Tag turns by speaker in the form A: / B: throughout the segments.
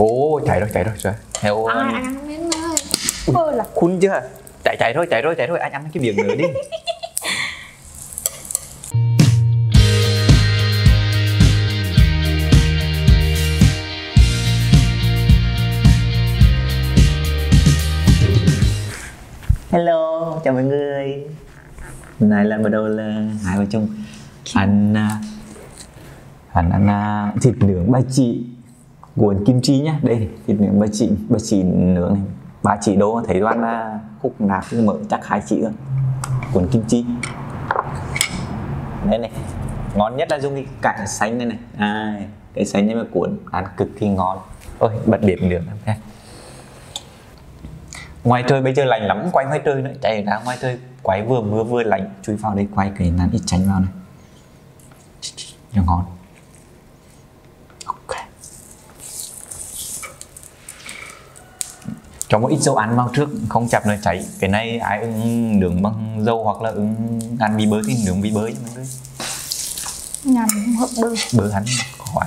A: Ồ, chạy rồi trời. Theo
B: Ai anh ăn miếng nữa. Ôi là
A: khun chưa? Chạy thôi, anh ăn cái miếng nữa đi. Hello, chào mọi người. Hôm nay là bắt đầu là hai vợ chồng ăn thịt nướng ba chỉ cuốn kim chi nhá. Đây thịt nướng ba chỉ nướng này, 3 chỉ đô. Thấy đoán là khúc nào cũng mở chắc 2 chỉ rồi. Cuốn kim chi đây này, ngon nhất là dùng cái cải xanh này này. Cái xanh này mà cuốn ăn cực kỳ ngon. Ôi bật bếp nướng em. Ngoài trời bây giờ lạnh lắm, quay ngoài trời nữa, chạy ra ngoài trời quay vừa mưa vừa lạnh, chui vào đây quay cái nắn ít chanh vào này cho ngon. Ok, cho một ít dầu ăn vào trước không chập nó cháy. Cái này ai ưng nướng bằng dầu hoặc là ưng ăn bì bơ thì nướng bì bơ cho mọi người.
B: nhằm hợp bơ.
A: Bơ hắn khó ăn.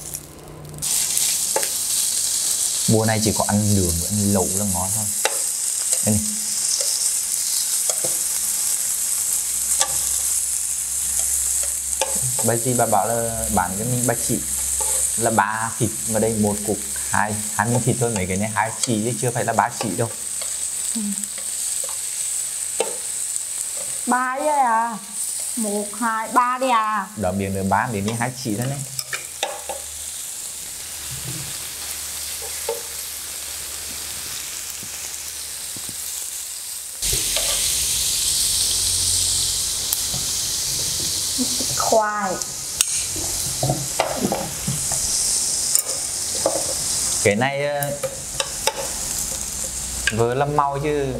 A: Mùa này chỉ có ăn nướng và ăn lẩu là ngon thôi. Đây này. Bà gì bà bảo là bán cho mình 3 chỉ là 3 thịt, mà đây một cục 2 miếng thịt thôi, mấy cái này 2 chỉ chứ chưa phải là 3 chỉ đâu.
B: 3 vậy à? 1, 2, 3 đi à?
A: Đó miếng nữa 3 đến 2 chỉ thôi đấy.
B: Khoai.
A: Cái này vừa làm màu chứ.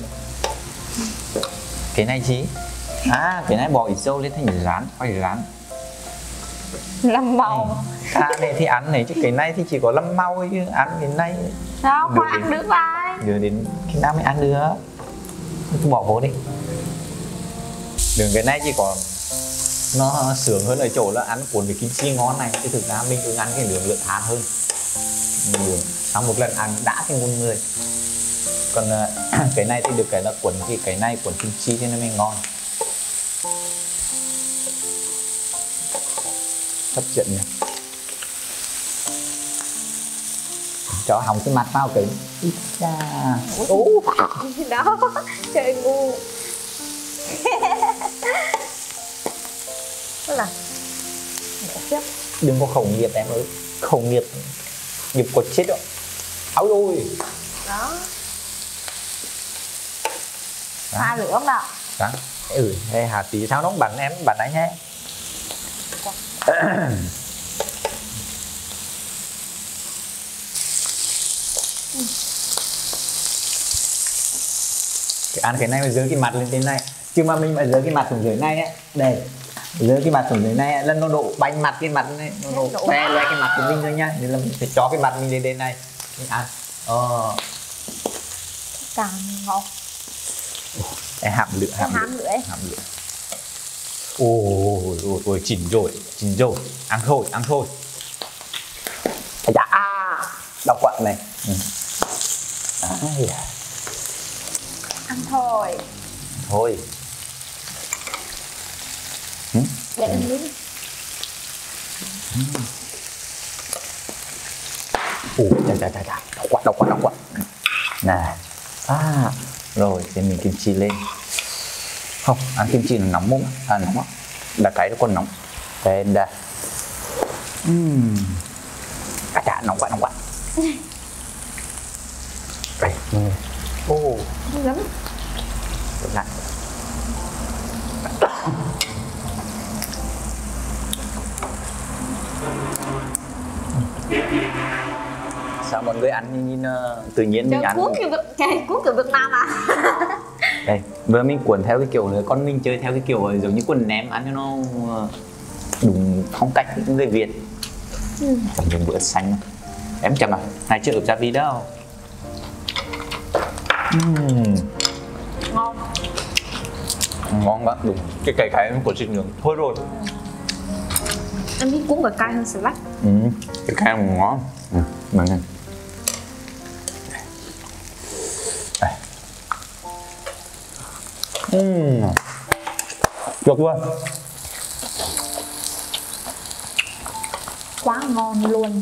A: Cái này gì? À, cái này bỏ ít dầu lên thành rán, khoai rán.
B: Làm màu.
A: Này thì ăn này chứ cái này thì chỉ có làm màu chứ ăn cái này.
B: Sao khoai ăn được ai?
A: Đưa đến khi nào mới ăn được. Cứ bỏ vô đi. Đường cái này chỉ có nó sướng hơn ở chỗ là ăn cuốn với kim chi ngon này, chứ thực ra mình cứ ăn cái lượng than hơn. Sau một lần ăn đã thì ngon người. Còn cái này thì được cái là cuốn cái này cuốn kim chi cho nên mới ngon. Hấp dẫn nhỉ. Cho hỏng cái mặt vào cái ít ra.
B: Đó chơi ngu. Là
A: đừng có khẩu nghiệp em ơi, khẩu nghiệp có chết đó. Áo rồi
B: đó pha lửa không nào
A: đó. Hay Hà tí tháo nóng bắn em bắn anh nhé. Ăn cái này mà dỡ cái mặt lên trên này, chứ mà mình phải dỡ cái mặt xuống dưới này ấy. Đây dỡ cái mặt xuống dưới này là nó độ banh mặt cái mặt này, nó độ khoe lên cái mặt của mình thôi nha, nên là mình phải cho cái mặt mình lên này mình ăn.
B: càng ngọt.
A: Em hạm lửa ôi chín rồi, ăn thôi. Dạ đau quặn này.
B: Ăn thôi để ăn miếng.
A: Chà đau quặn nè. Rồi thì mình kim chi lên. Không, ăn kim chi là nóng không? Nóng á, đã cái nó còn nóng. Đây đây. Chà nóng quá. Đây,
B: Lắm.
A: lại. Sao mọi người ăn nhìn tự nhiên mình ăn
B: Cuốn kiểu Việt Nam à?
A: đây vừa mình cuốn theo cái kiểu nữa, con mình chơi theo cái kiểu giống như cuốn ném ăn cho nó đúng phong cách người Việt. Chấm dùng bữa xanh em chấm à, này chưa ướp gia vị đâu. Ngon quá, đúng cái cay của thịt nướng thôi rồi.
B: Em biết cuốn và cay hơn salad.
A: Cái cay ngon. Mà nghe luôn.
B: Quá ngon luôn.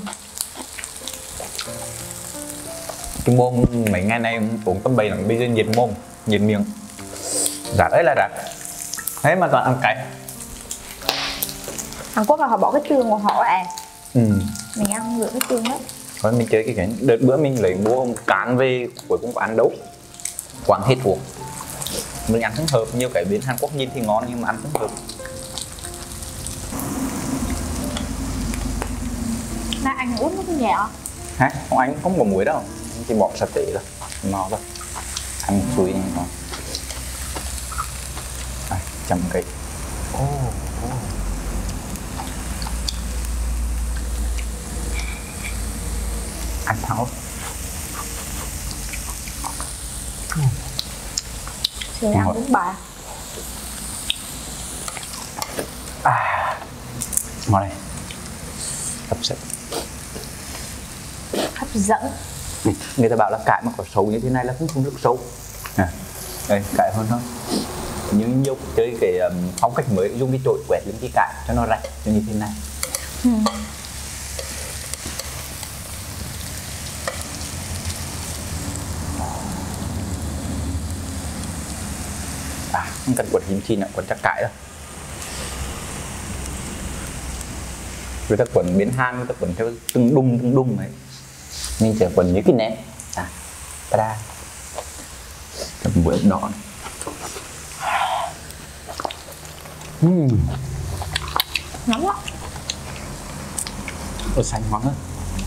A: Cái môn mấy ngày nay uống tầm bậy lắm, bây giờ nhiệt mồm, nhiệt miệng. Rạt ấy là rạt. Thế mà toàn ăn cay.
B: Hàn Quốc là họ bỏ cái tương của họ à. Mình ăn được cái tương đấy.
A: Thôi mình chơi cái đợt bữa mình lấy mua một cán về cuối cùng có ăn đâu. Quảng hết thuộc. Mình ăn không hợp, nhiều cái bên Hàn Quốc nhìn thì ngon nhưng mà ăn không hợp.
B: Nãy anh uống nó cái nhẹ.
A: Hả? Không, anh không có muối đâu. Anh chỉ bỏ sa tế thôi, no thôi. Ăn chuối này ngon. À, chấm cái. Ăn tháo.
B: Rồi ăn bún bò.
A: Ngon này. Hấp dẫn.
B: Hấp dẫn.
A: Người ta bảo là cải mà có sấu như thế này là không được sấu. Đây, cải hơn thôi. Nhưng nhiều chơi cái phong cách mới, dùng cái chổi quẹt lên cái cải cho nó rạch cho như thế này. Không cần quật kim chi nữa, quật chắc cải đâu. Người ta quần biến hang, người ta quần theo từng đung ấy. Mình chỉ quần như cái nén. Ta-da. Cầm muối ốc đỏ này.
B: Nóng quá.
A: Ớt xanh ngon hơn.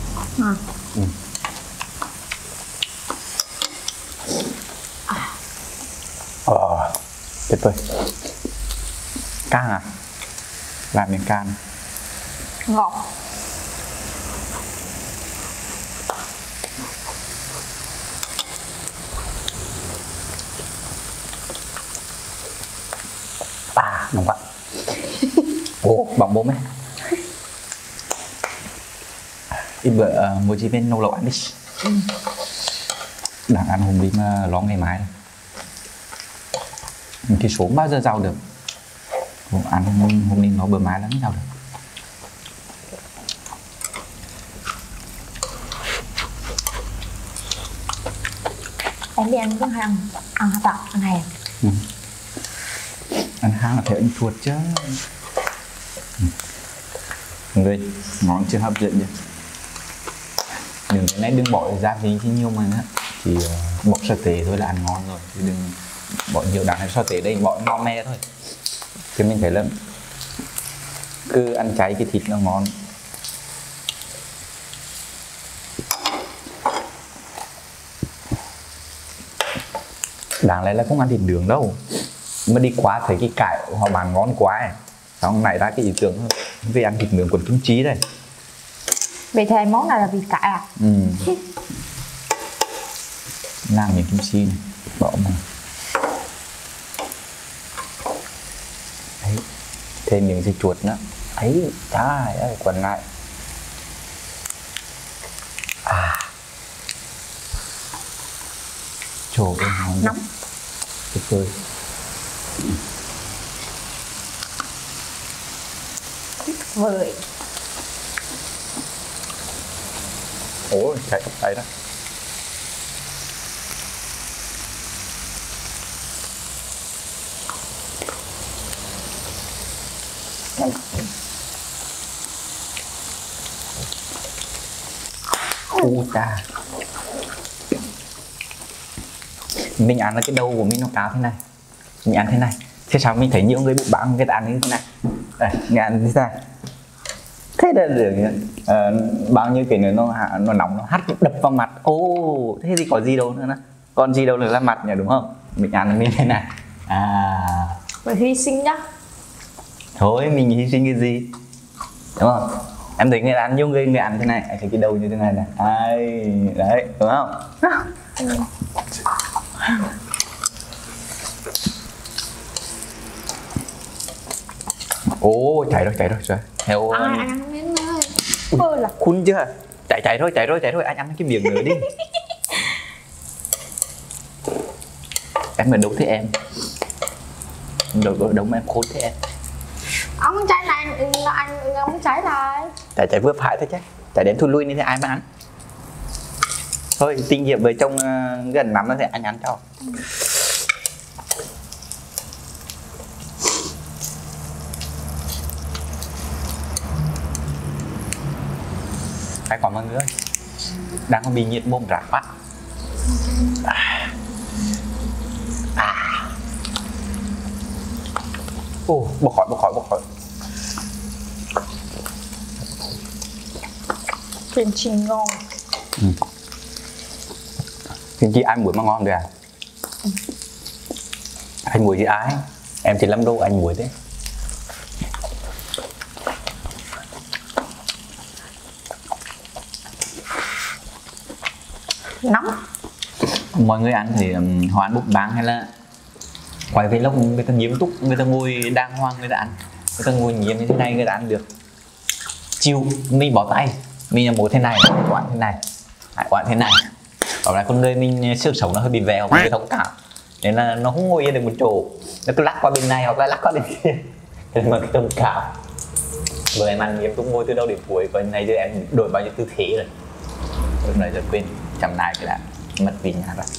A: Tuyệt vời. Cang à? Làm miếng can.
B: Ngọt.
A: Ngon quá. Ồ, bỏng bốm ấy. Ít bữa mua chi bên nấu lẩu ăn đi. Đang ăn hôm đi mà lo ngày mai. Cái số bao giờ giàu được. Ăn hôm nay nó bữa mai lắm giàu được.
B: Em đi ăn có hay ăn hả tạ, ăn hè.
A: Ăn hang là phải ăn chuột chứ. Người ngon chưa hấp dẫn vậy. Đừng cái này đừng bỏ gia vị chi nhiều mà nữa. Chỉ bỏ sa tế thôi là ăn ngon rồi. Chứ đừng bỏ nhiều đạn sa tế đây, bỏ no me thôi. Chứ mình thấy là cứ ăn cháy cái thịt nó ngon. Đáng lẽ là không ăn thịt đường đâu. Mà đi quá thấy cái cải họ bán ngon quá ấy. Xong nảy ra cái ý tưởng về ăn thịt nướng cuốn kim chi đây.
B: Vậy thì món này là vịt cải à?
A: Làm miếng kim chi này, bỏ mà. Đấy, thêm miếng dưa chuột nữa. Ấy, trời ơi, quần lại. Trời ơi,
B: nóng.
A: Tuyệt vời.
B: Vời.
A: Ủa, chạy tóc tay đó. Ta. Mình ăn là cái đầu của mình nó cao thế này. Mình ăn thế này. Thế sao mình thấy nhiều người bị bán người ta ăn như thế này. Đây, mình ăn thế này. Thế là được bao nhiêu cái nữa nó nóng nó hắt đập vào mặt. Thế thì có gì đâu nữa. Còn gì đâu nữa là mặt nhỉ, đúng không? Mình ăn như thế này.
B: Phải hy sinh nhá.
A: Thôi mình hy sinh cái gì, đúng không? Em thấy người ăn nhiều người ăn thế này, anh thấy cái đầu như thế này này. Đấy, đúng không? Chạy rồi. Theo
B: ai ăn miếng ơi. Ôi là
A: khun chưa? Chạy rồi, anh ăn cái miếng nữa đi. Em ở đâu thế em? Đâu đâu mà em khốn thế em.
B: Ông muốn trái này anh muốn trái này.
A: Chạy vừa phải thôi chứ. Chạy đến thu lui nên thì ai mà ăn. Thôi kinh nghiệm với trong gần nắm nó thì anh ăn cho. Cái còn mọi người ơi, đang có bị nhiệt mồm rạc quá. Bốc khỏi.
B: Kim chi ngon.
A: Kim chi ăn muối mà ngon được à? Anh muối gì ai? Em chỉ 5 đô anh muối thế.
B: Nóng.
A: Mọi người ăn thì hoán bụng báng hay là quay vlog người ta nghiêm túc, người ta ngồi đàng hoàng người ta ăn, người ta ngồi nghiêm như thế này người ta ăn được. Chiều mình bỏ tay, mình là một thế này, quán thế này, quán thế này. Còn lại con người mình xương sống nó hơi bị vèo, hơi thông cảm, nên là nó không ngồi yên được một chỗ, nó cứ lắc qua bên này hoặc là lắc qua bên kia, nên mà cái thông cảm. Vừa em ăn nghiêm túc ngồi từ đầu đến cuối, còn này giờ em đổi bao nhiêu tư thế rồi, lúc này giờ quên chậm lại cái đã mất vị nhà rồi.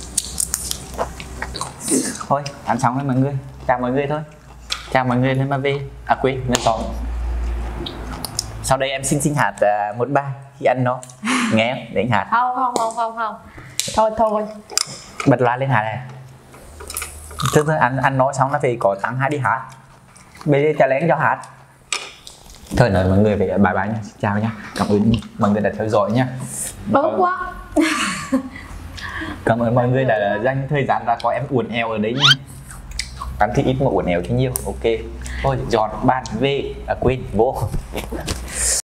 A: Thôi ăn xong rồi mọi người, chào mọi người thôi, chào mọi người lên mà về quên lên tóm. Sau đây em xin hát một bài khi ăn nó nghe em để anh hát.
B: Không thôi
A: Bật loa lên hát này. Thôi ăn nói xong nó thì có thằng hai đi hát, bây giờ trả lén cho hát. Thôi nói mọi người về bye bye nha, chào nha, cảm ơn mọi người đã theo dõi nha.
B: bớt quá.
A: Cảm ơn mọi người đã dành thời gian ra coi em uốn eo ở đấy nha. Ăn thì ít mà uốn eo thì nhiều. Ok. Thôi dọn bàn về quên vô.